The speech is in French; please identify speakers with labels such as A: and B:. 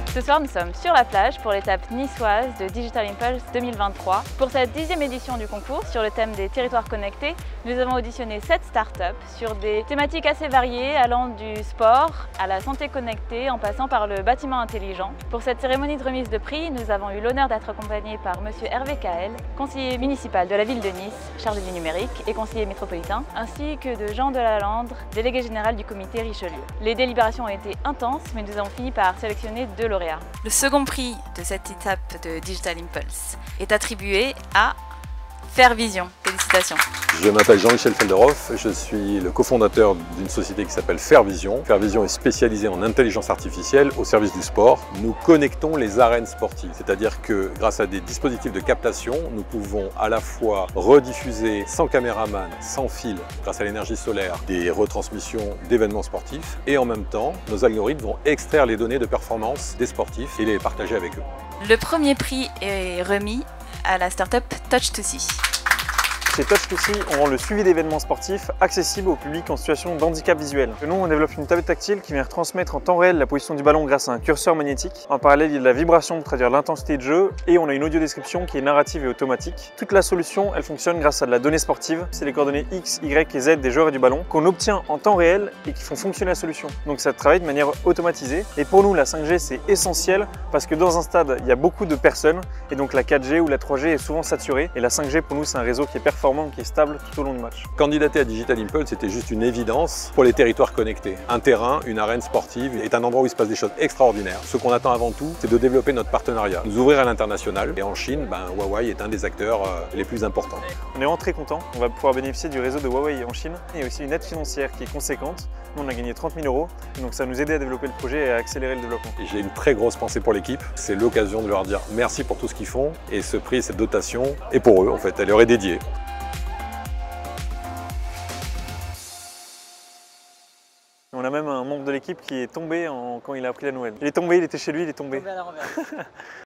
A: Ce soir, nous sommes sur la plage pour l'étape niçoise de Digital Impulse 2023. Pour cette 10e édition du concours sur le thème des territoires connectés, nous avons auditionné 7 startups sur des thématiques assez variées allant du sport à la santé connectée en passant par le bâtiment intelligent. Pour cette cérémonie de remise de prix, nous avons eu l'honneur d'être accompagnés par Monsieur Hervé Caël, conseiller municipal de la ville de Nice, chargé du numérique et conseiller métropolitain, ainsi que de Jean Delalandre, délégué général du comité Richelieu. Les délibérations ont été intenses, mais nous avons fini par sélectionner 2 lauréats. Le second prix de cette étape de Digital Impulse est attribué à Fairvision. Félicitations.
B: Je m'appelle Jean-Michel Felderhoff, je suis le cofondateur d'une société qui s'appelle Fairvision. Fairvision est spécialisée en intelligence artificielle au service du sport. Nous connectons les arènes sportives, c'est-à-dire que grâce à des dispositifs de captation, nous pouvons à la fois rediffuser sans caméraman, sans fil, grâce à l'énergie solaire, des retransmissions d'événements sportifs et en même temps, nos algorithmes vont extraire les données de performance des sportifs et les partager avec eux.
A: Le premier prix est remis à la startup Touch2See.
C: Chez Touch2See, on rend le suivi d'événements sportifs accessible au public en situation de handicap visuel. Nous, on développe une tablette tactile qui vient retransmettre en temps réel la position du ballon grâce à un curseur magnétique. En parallèle, il y a de la vibration pour traduire l'intensité de jeu et on a une audio-description qui est narrative et automatique. Toute la solution, elle fonctionne grâce à de la donnée sportive. C'est les coordonnées X, Y et Z des joueurs et du ballon qu'on obtient en temps réel et qui font fonctionner la solution. Donc ça travaille de manière automatisée. Et pour nous, la 5G, c'est essentiel parce que dans un stade, il y a beaucoup de personnes et donc la 4G ou la 3G est souvent saturée. Et la 5G, pour nous, c'est un réseau qui est performant, qui est stable tout au long du match.
B: Candidater à Digital Impulse, c'était juste une évidence pour les territoires connectés. Un terrain, une arène sportive est un endroit où il se passe des choses extraordinaires. Ce qu'on attend avant tout, c'est de développer notre partenariat, nous ouvrir à l'international. Et en Chine, Huawei est un des acteurs les plus importants.
C: On est vraiment très content. On va pouvoir bénéficier du réseau de Huawei en Chine. Il y a aussi une aide financière qui est conséquente. Nous, on a gagné 30 000 €. Donc ça nous aide à développer le projet et à accélérer le développement.
B: J'ai une très grosse pensée pour l'équipe. C'est l'occasion de leur dire merci pour tout ce qu'ils font. Et ce prix, cette dotation est pour eux en fait. Elle leur est dédiée.
C: On a même un membre de l'équipe qui est tombé quand il a appris la nouvelle. Il est tombé, il était chez lui, il est tombé.